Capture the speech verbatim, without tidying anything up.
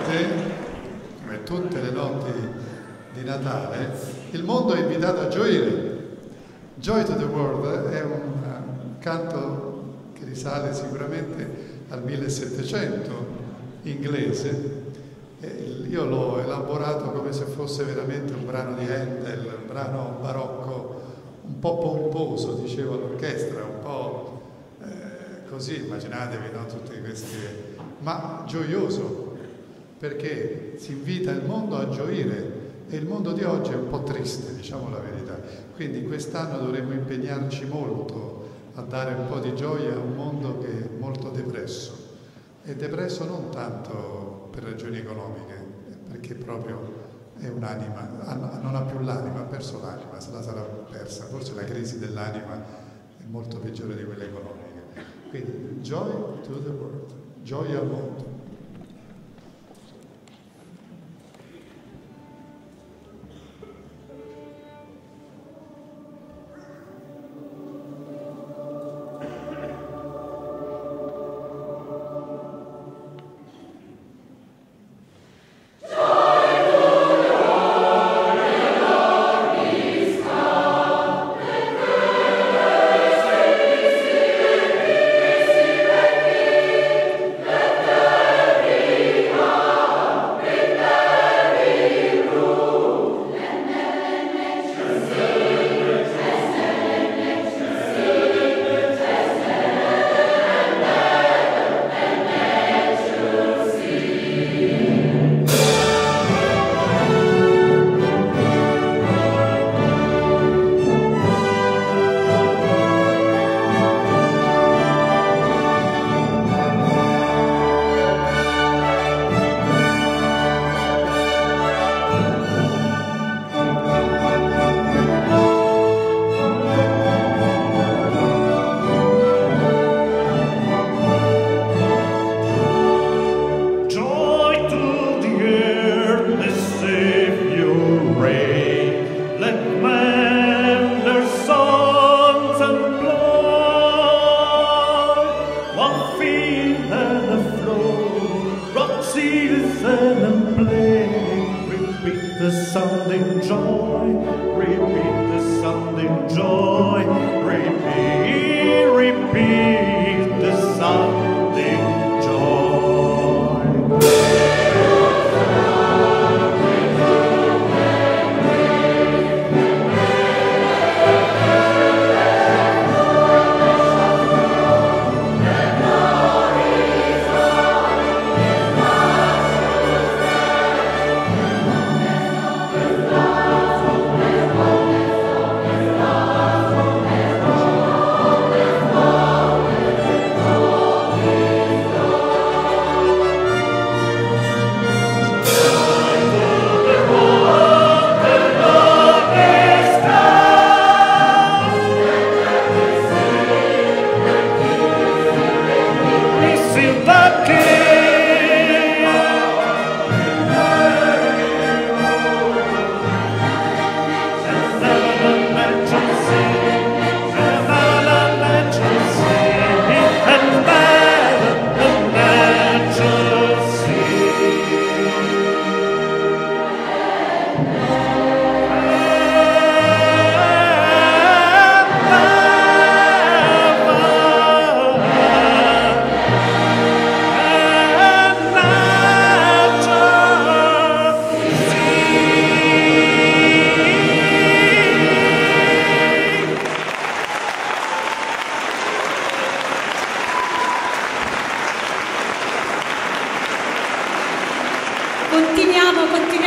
notte, come tutte le notti di Natale, il mondo è invitato a gioire. Joy to the World è un canto che risale sicuramente al millesettecento inglese. Io l'ho elaborato come se fosse veramente un brano di Handel, un brano barocco, un po' pomposo, dicevo all'orchestra, un po' eh, così, immaginatevi, no? Tutti questi, ma gioioso, perché si invita il mondo a gioire e il mondo di oggi è un po' triste, diciamo la verità. Quindi quest'anno dovremmo impegnarci molto a dare un po' di gioia a un mondo che è molto depresso. E depresso non tanto per ragioni economiche, perché proprio è un'anima, non ha più l'anima, ha perso l'anima, se la sarà persa. Forse la crisi dell'anima è molto peggiore di quella economica. Quindi joy to the world, gioia al mondo. The sounding joy, repeat the sounding joy, repeat, repeat the sounding joy. Continuiamo, continuiamo.